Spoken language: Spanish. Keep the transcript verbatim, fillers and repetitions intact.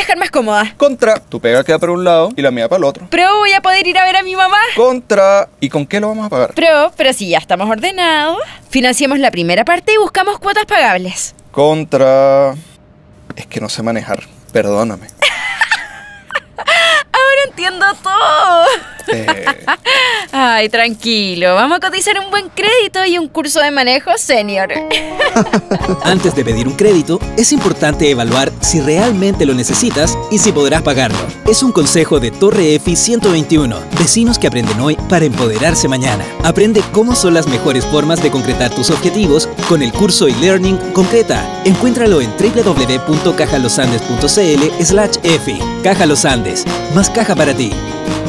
viajar más cómoda. Contra, tu pega queda por un lado y la mía para el otro. Pro, voy a poder ir a ver a mi mamá. Contra, ¿y con qué lo vamos a pagar? Pro, pero si ya estamos ordenados, financiamos la primera parte y buscamos cuotas pagables. Contra, es que no sé manejar, perdóname. Ahora entiendo todo. Eh... Ay, tranquilo, vamos a cotizar un buen crédito y un curso de manejo senior. Antes de pedir un crédito, es importante evaluar si realmente lo necesitas y si podrás pagarlo. Es un consejo de Torre EFI ciento veintiuno, vecinos que aprenden hoy para empoderarse mañana. Aprende cómo son las mejores formas de concretar tus objetivos con el curso e-learning Concreta. Encuéntralo en w w w punto caja los andes punto c l slash efi. Caja Los Andes, más caja para ti.